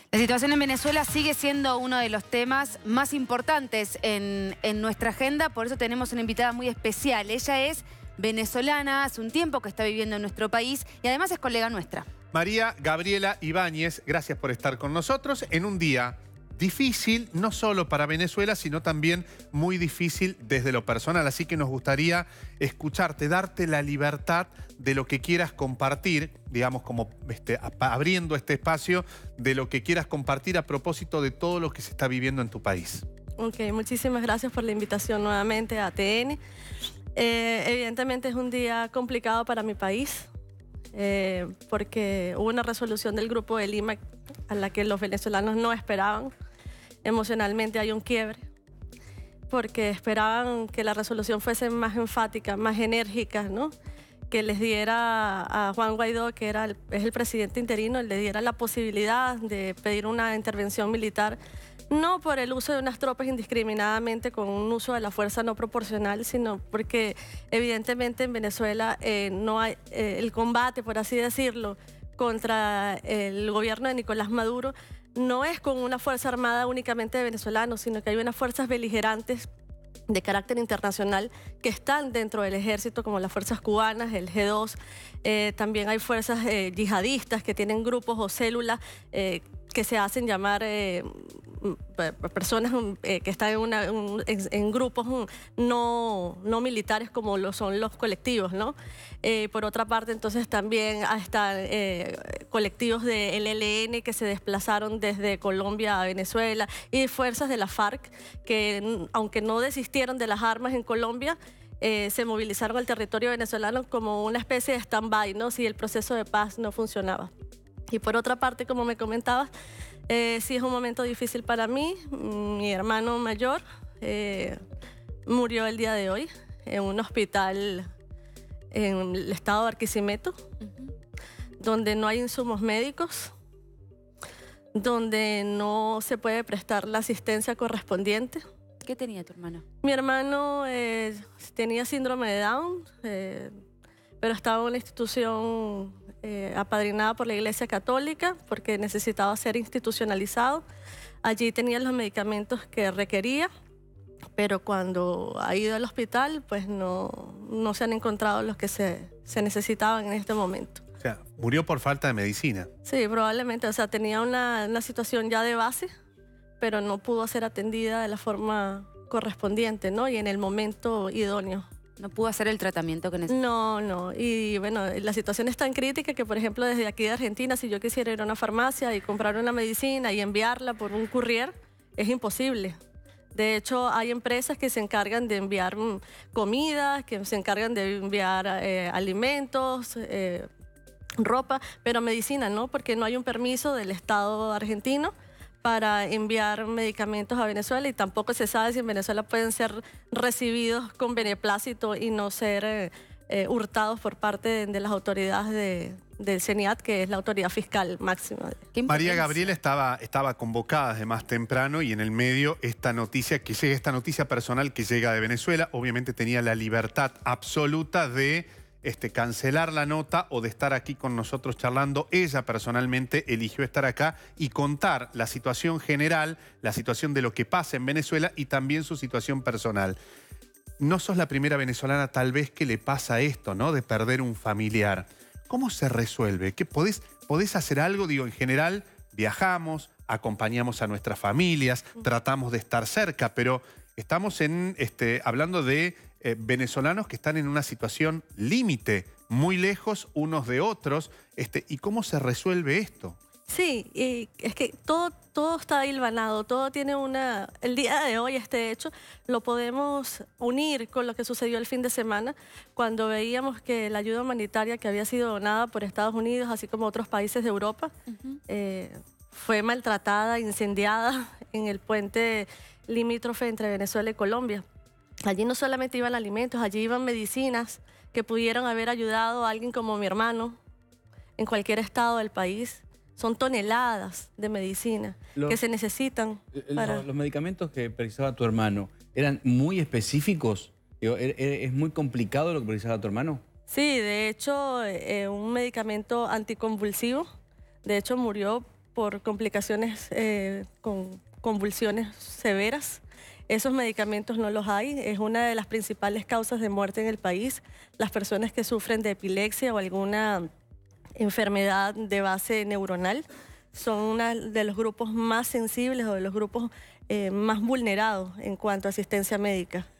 La situación en Venezuela sigue siendo uno de los temas más importantes en nuestra agenda, por eso tenemos una invitada muy especial. Ella es venezolana, hace un tiempo que está viviendo en nuestro país y además es colega nuestra. María Gabriela Ibáñez, gracias por estar con nosotros en un día difícil, no solo para Venezuela, sino también muy difícil desde lo personal. Así que nos gustaría escucharte, darte la libertad de lo que quieras compartir, digamos, como abriendo este espacio de lo que quieras compartir a propósito de todo lo que se está viviendo en tu país. Ok, muchísimas gracias por la invitación nuevamente a ATN. Evidentemente es un día complicado para mi país, porque hubo una resolución del Grupo de Lima a la que los venezolanos no esperaban. Emocionalmente hay un quiebre, porque esperaban que la resolución fuese más enfática, más enérgica, ¿no? Que les diera a Juan Guaidó, que es el presidente interino, le diera la posibilidad de pedir una intervención militar, no por el uso de unas tropas indiscriminadamente con un uso de la fuerza no proporcional, sino porque evidentemente en Venezuela no hay el combate, por así decirlo, contra el gobierno de Nicolás Maduro no es con una fuerza armada únicamente de venezolanos, sino que hay unas fuerzas beligerantes de carácter internacional que están dentro del ejército, como las fuerzas cubanas, el G2. También hay fuerzas yihadistas que tienen grupos o células que se hacen llamar personas que están en grupos no militares como lo son los colectivos, ¿no? Por otra parte, entonces también están colectivos del ELN que se desplazaron desde Colombia a Venezuela y fuerzas de la FARC que, aunque no desistieron de las armas en Colombia, se movilizaron al territorio venezolano como una especie de stand-by, ¿no? Si el proceso de paz no funcionaba. Y por otra parte, como me comentabas, sí es un momento difícil para mí. Mi hermano mayor murió el día de hoy en un hospital en el estado de Barquisimeto, donde no hay insumos médicos, donde no se puede prestar la asistencia correspondiente. ¿Qué tenía tu hermano? Mi hermano tenía síndrome de Down, pero estaba en una institución apadrinada por la Iglesia Católica porque necesitaba ser institucionalizado. Allí tenía los medicamentos que requería, pero cuando ha ido al hospital, pues no se han encontrado los que se necesitaban en este momento. O sea, murió por falta de medicina. Sí, probablemente. O sea, tenía una situación ya de base, pero no pudo ser atendida de la forma correspondiente, ¿no? Y en el momento idóneo. ¿No pudo hacer el tratamiento que necesitaba? No. Y bueno, la situación es tan crítica que, por ejemplo, desde aquí de Argentina, si yo quisiera ir a una farmacia y comprar una medicina y enviarla por un courier, es imposible. De hecho, hay empresas que se encargan de enviar comida, que se encargan de enviar alimentos, ropa, pero medicina no, porque no hay un permiso del Estado argentino para enviar medicamentos a Venezuela y tampoco se sabe si en Venezuela pueden ser recibidos con beneplácito y no ser hurtados por parte de las autoridades del CENIAT, que es la autoridad fiscal máxima. María Gabriela estaba convocada desde más temprano y en el medio esta noticia personal que llega de Venezuela. Obviamente tenía la libertad absoluta de cancelar la nota o de estar aquí con nosotros charlando. Ella personalmente eligió estar acá y contar la situación general, la situación de lo que pasa en Venezuela y también su situación personal. No sos la primera venezolana tal vez que le pasa esto, ¿no? De perder un familiar. ¿Cómo se resuelve? ¿Qué podés hacer algo? Digo, en general viajamos, acompañamos a nuestras familias, tratamos de estar cerca, pero estamos hablando de venezolanos que están en una situación límite, muy lejos unos de otros. ¿Y cómo se resuelve esto? Sí, y es que todo está hilvanado, todo tiene el día de hoy, este hecho, lo podemos unir con lo que sucedió el fin de semana, cuando veíamos que la ayuda humanitaria que había sido donada por Estados Unidos, así como otros países de Europa, fue maltratada, incendiada en el puente limítrofe entre Venezuela y Colombia. Allí no solamente iban alimentos, allí iban medicinas que pudieron haber ayudado a alguien como mi hermano en cualquier estado del país. Son toneladas de medicina que se necesitan para... Los medicamentos que precisaba tu hermano, ¿eran muy específicos? ¿Es muy complicado lo que precisaba tu hermano? Sí, de hecho, un medicamento anticonvulsivo. De hecho, murió por complicaciones con convulsiones severas. Esos medicamentos no los hay. Es una de las principales causas de muerte en el país. Las personas que sufren de epilepsia o alguna enfermedad de base neuronal son uno de los grupos más sensibles o de los grupos más vulnerados en cuanto a asistencia médica.